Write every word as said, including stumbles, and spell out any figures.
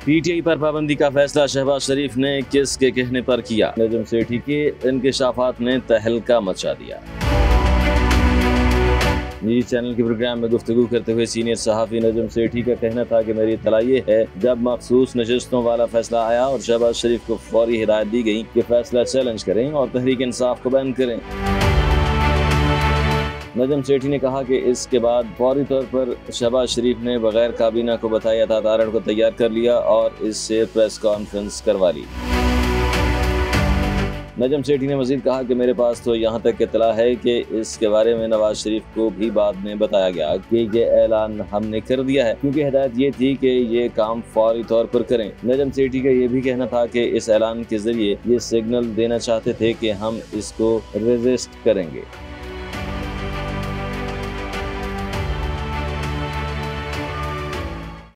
PTI पर पाबंदी का फैसला शहबाज शरीफ ने किसके कहने पर किया? नजम सेठी के इंकशाफात ने तहलका मचा दिया। निजी चैनल के प्रोग्राम में गुफ्तगू करते हुए सीनियर सहाफ़ी नजम सेठी का कहना था कि मेरी इत्तला ये है, जब मखसूस नशिस्तों वाला फैसला आया और शहबाज शरीफ को फौरी हिदायत दी गई कि फैसला चैलेंज करें और तहरीक इंसाफ को बैन करें। नजम सेठी ने कहा कि इसके बाद फौरी तौर पर शहबाज शरीफ ने बगैर काबीना को बताया था तारण को तैयार कर लिया और इससे प्रेस कॉन्फ्रेंस करवा ली। नजम सेठी ने मजीद कहा कि मेरे पास तो यहाँ तक इत्तला है कि इसके बारे में नवाज शरीफ को भी बाद में बताया गया कि ये ऐलान हमने कर दिया है, क्योंकि हिदायत ये थी कि ये काम फौरी तौर पर करें। नजम सेठी का ये भी कहना था कि इस ऐलान के जरिए ये सिग्नल देना चाहते थे कि हम इसको रेजिस्ट करेंगे।